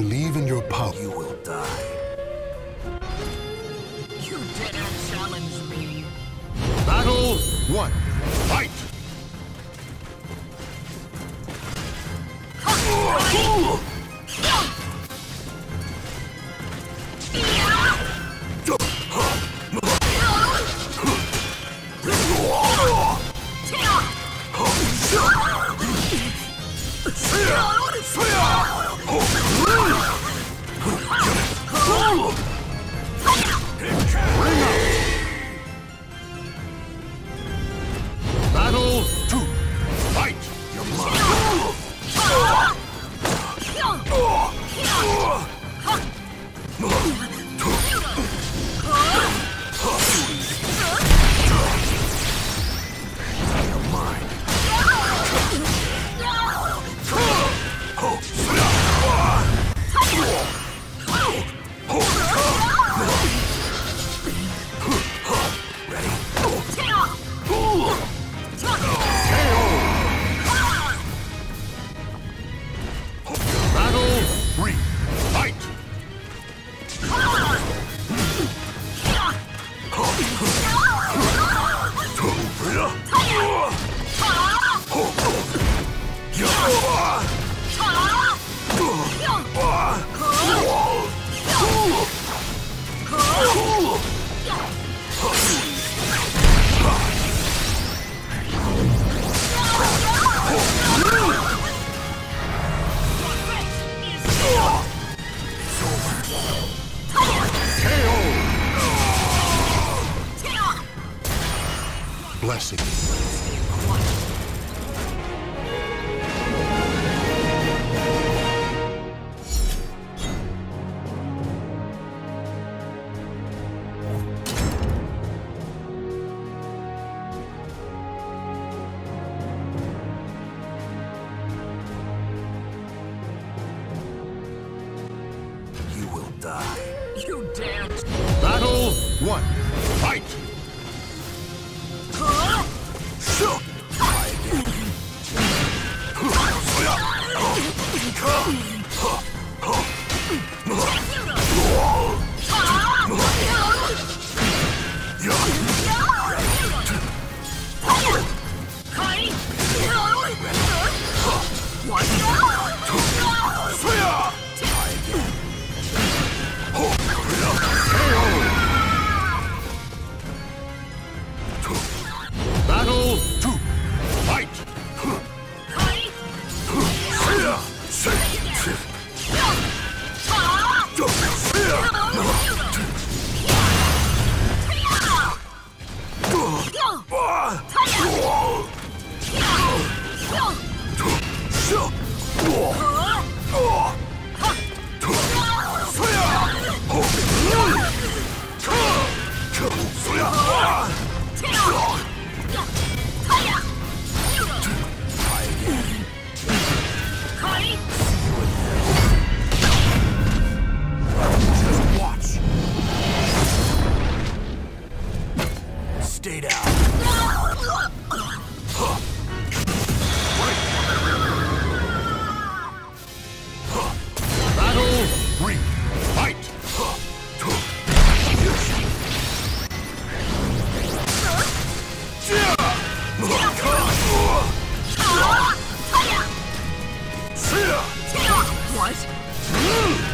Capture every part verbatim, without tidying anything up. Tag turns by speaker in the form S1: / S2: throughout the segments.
S1: believe in your power.
S2: You will die.
S3: You didn't challenge me.
S1: Battle one. Fight! Battle two. Fight! You're mine. Battle three. Fight! Blessing.
S2: You will die.
S3: You daren't.
S1: Battle one. Fight! Battle two. Fight!
S2: Just watch. Stay down.
S1: Battle three. Fight!
S3: What?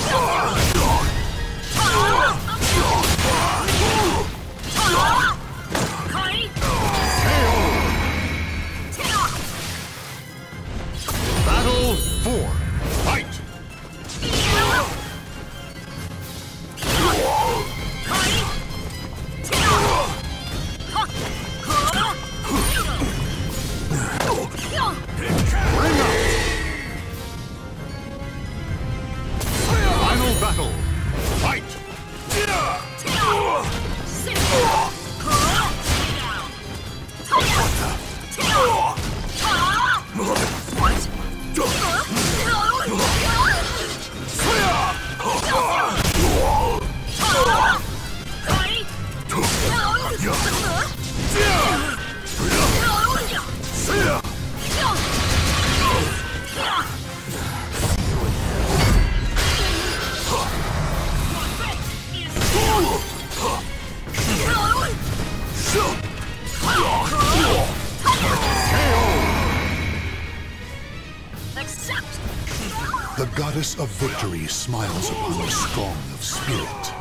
S1: Battle four. Fight! Final battle. Fight! The goddess of victory smiles upon the strong of spirit.